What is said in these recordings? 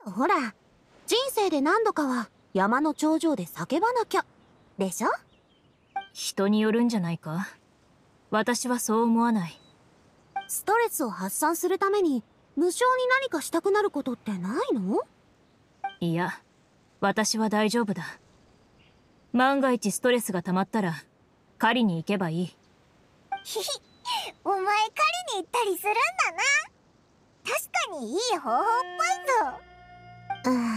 ほら、人生で何度かは山の頂上で叫ばなきゃ、でしょ？ 人によるんじゃないか。私はそう思わない。 ストレスを発散するために無性に何かしたくなることってないの？ いや、私は大丈夫だ。万が一ストレスが溜まったら狩りに行けばいい。 ひひ、お前狩りに行ったりするんだな。確かにいい方法っぽいぞ。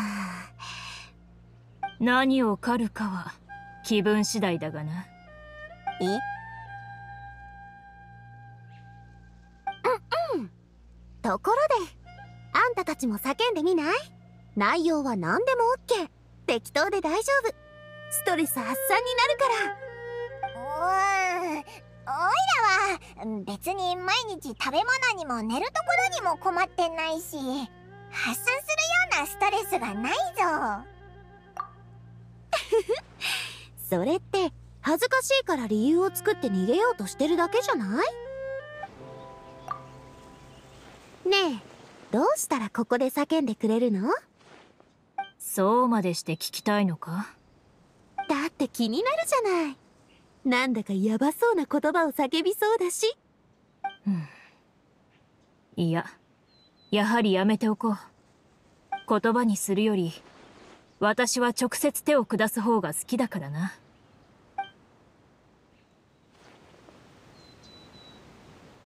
何を狩るかは気分次第だがな。 え？ ところで、あんたたちも叫んでみない？内容は何でも OK。 適当で大丈夫。ストレス発散になるから。 おいらは別に毎日食べ物にも寝るところにも困ってないし、発散するようなストレスがないぞ。 それって恥ずかしいから理由を作って逃げようとしてるだけじゃない？ねえ、どうしたらここで叫んでくれるの？ そうまでして聞きたいのか？ だって気になるじゃない。なんだかヤバそうな言葉を叫びそうだし。 いや、やはりやめておこう。言葉にするより私は直接手を下す方が好きだからな。